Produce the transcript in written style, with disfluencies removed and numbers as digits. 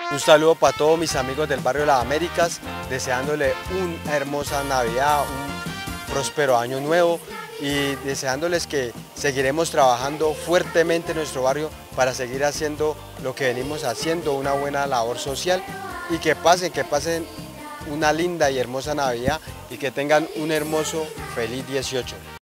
Un saludo para todos mis amigos del barrio Las Américas, deseándole una hermosa Navidad, un próspero año nuevo y deseándoles que seguiremos trabajando fuertemente en nuestro barrio para seguir haciendo lo que venimos haciendo, una buena labor social y que pasen una linda y hermosa Navidad y que tengan un hermoso, feliz 18.